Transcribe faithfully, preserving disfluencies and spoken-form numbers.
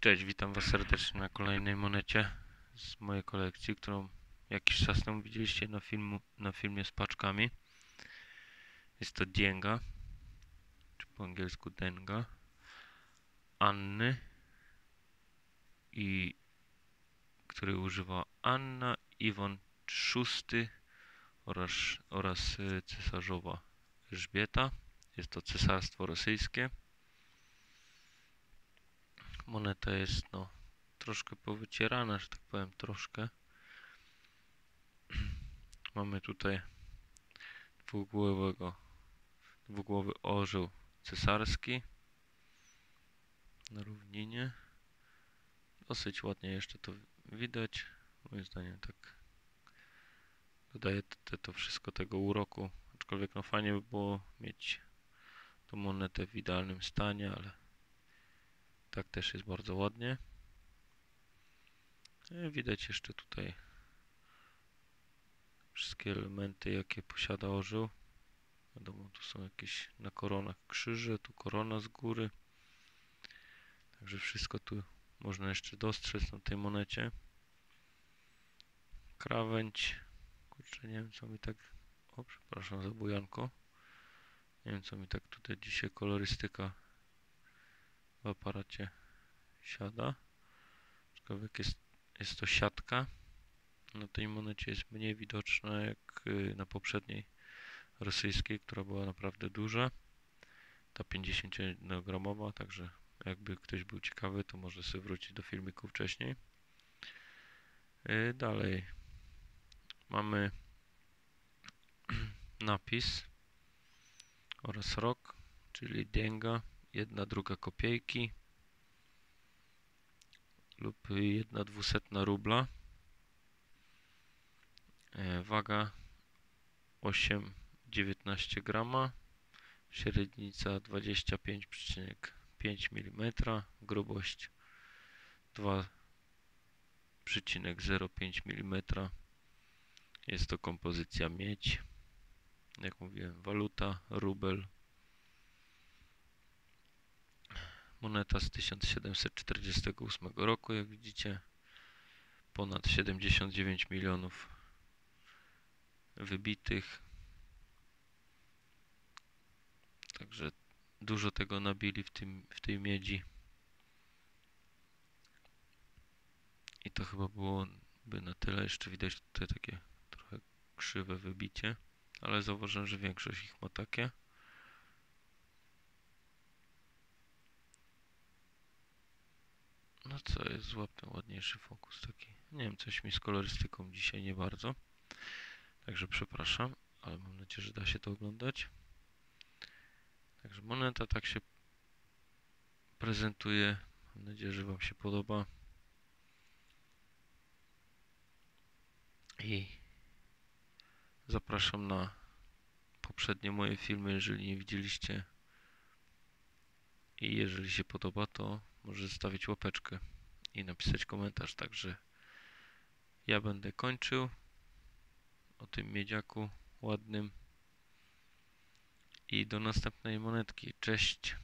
Cześć, witam Was serdecznie na kolejnej monecie z mojej kolekcji, którą jakiś czas temu widzieliście na, filmu, na filmie z paczkami. Jest to Dienga, czy po angielsku Denga, Anny, i który używa Anna Iwon szósty oraz, oraz y, cesarzowa Elżbieta. Jest to cesarstwo rosyjskie. Moneta jest no troszkę powycierana, że tak powiem, troszkę. Mamy tutaj dwugłowego, dwugłowy orzeł cesarski na równinie. Dosyć ładnie jeszcze to widać. Moim zdaniem tak dodaje to, to wszystko tego uroku. Aczkolwiek no fajnie by było mieć tą monetę w idealnym stanie, ale tak też jest bardzo ładnie. Widać jeszcze tutaj wszystkie elementy, jakie posiada orzeł. Wiadomo, tu są jakieś na koronach krzyże, tu korona z góry. Także wszystko tu można jeszcze dostrzec na tej monecie. Krawędź. Kurczę, nie wiem co mi tak... O, przepraszam za bujanko. Nie wiem co mi tak tutaj dzisiaj kolorystyka w aparacie siada. Aczkolwiek jest, jest to siatka. Na tej monecie jest mniej widoczna jak na poprzedniej rosyjskiej, która była naprawdę duża. Ta pięćdziesięciogramowa, także jakby ktoś był ciekawy, to może sobie wrócić do filmiku wcześniej. Yy, dalej mamy napis oraz rok, czyli Dienga, jedna druga kopiejki lub jedna dwusetna rubla. Yy, waga osiem przecinek dziewiętnaście grama, średnica dwadzieścia pięć przecinek pięć milimetrów, grubość dwa przecinek zero pięć milimetra. Jest to kompozycja miedź. Jak mówiłem, waluta, rubel. Moneta z tysiąc siedemset czterdziestego ósmego roku, jak widzicie. Ponad siedemdziesiąt dziewięć milionów wybitych. Także dużo tego nabili w, tym, w tej miedzi. I to chyba byłoby na tyle. Jeszcze widać tutaj takie trochę krzywe wybicie, ale zauważyłem, że większość ich ma takie. No co jest, złap ten ładniejszy fokus taki. Nie wiem, coś mi z kolorystyką dzisiaj nie bardzo. Także przepraszam, ale mam nadzieję, że da się to oglądać. Także moneta tak się prezentuje. Mam nadzieję, że Wam się podoba. I zapraszam na poprzednie moje filmy, jeżeli nie widzieliście. I jeżeli się podoba, to może zostawić łapeczkę i napisać komentarz. Także ja będę kończył o tym miedziaku ładnym. I do następnej monetki. Cześć!